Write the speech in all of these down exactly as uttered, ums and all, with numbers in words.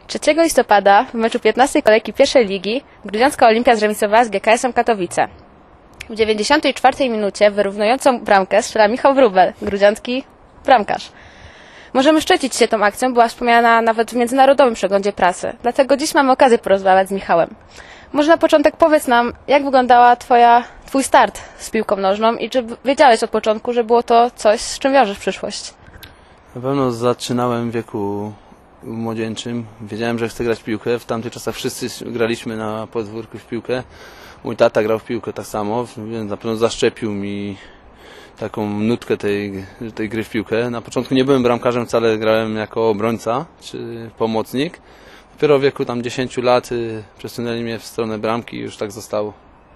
trzeciego listopada w meczu piętnastej kolejki pierwszej ligi Grudziącka Olimpia zremisowała z G K S-em Katowice. W dziewięćdziesiątej czwartej minucie wyrównującą bramkę strzela Michał Wróbel, grudziącki bramkarz. Możemy szczycić się tą akcją, była wspomniana nawet w międzynarodowym przeglądzie prasy. Dlatego dziś mamy okazję porozmawiać z Michałem. Może na początek powiedz nam, jak wyglądała twoja, twój start z piłką nożną i czy wiedziałeś od początku, że było to coś, z czym wiążesz przyszłość? Na pewno zaczynałem w wieku młodzieńczym. Wiedziałem, że chcę grać w piłkę. W tamtych czasach wszyscy graliśmy na podwórku w piłkę. Mój tata grał w piłkę tak samo, więc na pewno zaszczepił mi taką nutkę tej, tej gry w piłkę. Na początku nie byłem bramkarzem wcale, grałem jako obrońca czy pomocnik. Dopiero w wieku tam dziesięciu lat przesunęli mnie w stronę bramki i już tak zostało.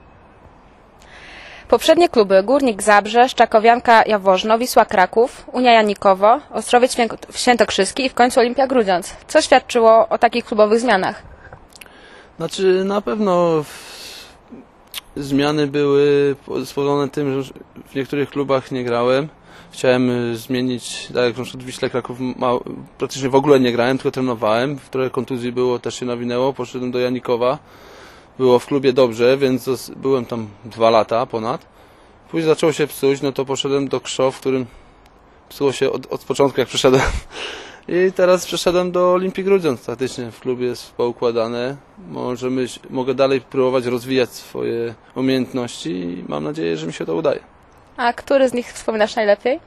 Poprzednie kluby Górnik Zabrze, Szczakowianka Jaworzno, Wisła Kraków, Unia Janikowo, Ostrowiec Świętokrzyski i w końcu Olimpia Grudziądz. Co świadczyło o takich klubowych zmianach? Znaczy na pewno zmiany były spowodowane tym, że w niektórych klubach nie grałem. Chciałem zmienić, tak jak na przykład w Wiśle Kraków praktycznie w ogóle nie grałem, tylko trenowałem. Trochę kontuzji było, też się nawinęło. Poszedłem do Janikowa. Było w klubie dobrze, więc byłem tam dwa lata ponad. Później zaczęło się psuć, no to poszedłem do Krzow, w którym psuło się od, od początku jak przyszedłem. I teraz przeszedłem do Olimpii Grudziądz. Faktycznie w klubie jest poukładane. Możemy, mogę dalej próbować rozwijać swoje umiejętności i mam nadzieję, że mi się to udaje. A który z nich wspominasz najlepiej?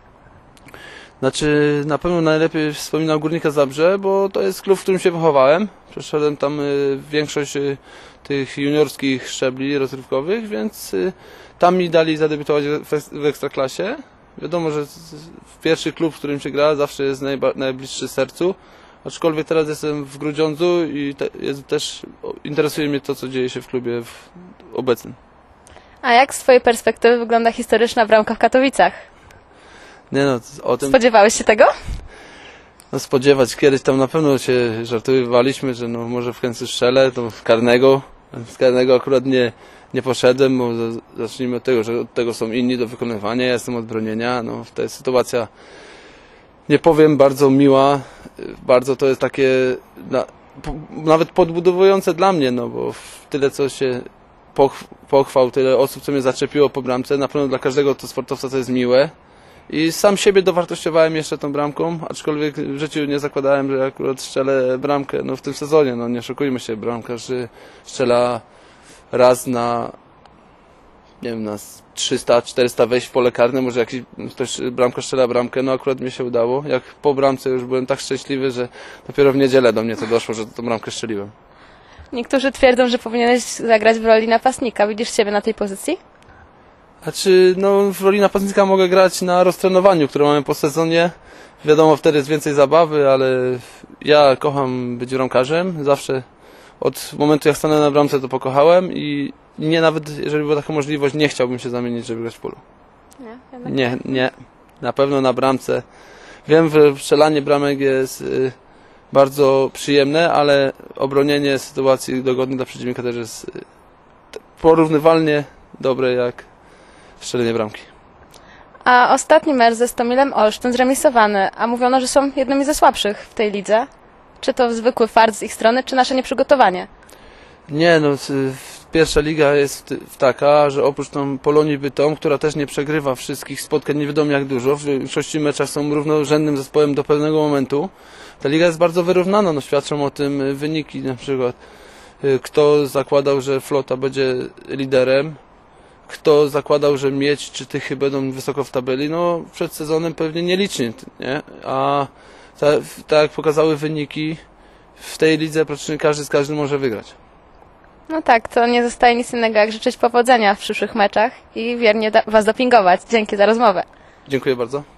Znaczy, na pewno najlepiej wspominam Górnika Zabrze, bo to jest klub, w którym się wychowałem. Przeszedłem tam y, większość y, tych juniorskich szczebli rozrywkowych, więc y, tam mi dali zadebiutować w, w Ekstraklasie. Wiadomo, że pierwszy klub, w którym się gra, zawsze jest najba, najbliższy sercu. Aczkolwiek teraz jestem w Grudziądzu i te, jest, też interesuje mnie to, co dzieje się w klubie w, obecnym. A jak z twojej perspektywy wygląda historyczna bramka w Katowicach? Nie no, o tym... Spodziewałeś się tego? No spodziewać, kiedyś tam na pewno się żartowaliśmy, że no może w końcu strzelę, to z karnego. Z karnego akurat nie, nie poszedłem, bo zacznijmy od tego, że od tego są inni do wykonywania, ja jestem od bronienia. No, to jest sytuacja, nie powiem, bardzo miła, bardzo to jest takie na, nawet podbudowujące dla mnie, no bo tyle co się pochwał, tyle osób, co mnie zaczepiło po bramce, na pewno dla każdego to sportowca to jest miłe. I sam siebie dowartościowałem jeszcze tą bramką, aczkolwiek w życiu nie zakładałem, że akurat strzelę bramkę no w tym sezonie. No nie oszukujmy się, bramkarz strzela raz na, nie wiem, na trzysta czterysta wejść w pole karne, może jakiś ktoś bramkarz strzela bramkę, no akurat mi się udało. Jak po bramce już byłem tak szczęśliwy, że dopiero w niedzielę do mnie to doszło, że tą bramkę strzeliłem. Niektórzy twierdzą, że powinieneś zagrać w roli napastnika. Widzisz siebie na tej pozycji? Znaczy, no w roli napastnika mogę grać na roztrenowaniu, które mamy po sezonie. Wiadomo, wtedy jest więcej zabawy, ale ja kocham być bramkarzem. Zawsze od momentu jak stanąłem na bramce to pokochałem i nie nawet, jeżeli była taka możliwość, nie chciałbym się zamienić, żeby grać w polu. Nie, nie, nie. Na pewno na bramce. Wiem, że strzelanie bramek jest y, bardzo przyjemne, ale obronienie sytuacji dogodnej dla przeciwnika też jest y, porównywalnie dobre jak strzelenie bramki. A ostatni mecz ze Stomilem Olsztyn zremisowany, a mówiono, że są jednymi ze słabszych w tej lidze. Czy to zwykły fart z ich strony, czy nasze nieprzygotowanie? Nie, no pierwsza liga jest taka, że oprócz tam Polonii Bytom, która też nie przegrywa wszystkich spotkań, nie wiadomo jak dużo, w większości meczach są równorzędnym zespołem do pewnego momentu. Ta liga jest bardzo wyrównana, no świadczą o tym wyniki, na przykład kto zakładał, że Flota będzie liderem, kto zakładał, że Miedź czy Tychy będą wysoko w tabeli, no przed sezonem pewnie nieliczni, nie? A tak ta, jak pokazały wyniki, w tej lidze praktycznie każdy z każdym może wygrać. No tak, to nie zostaje nic innego jak życzyć powodzenia w przyszłych meczach i wiernie Was dopingować. Dzięki za rozmowę. Dziękuję bardzo.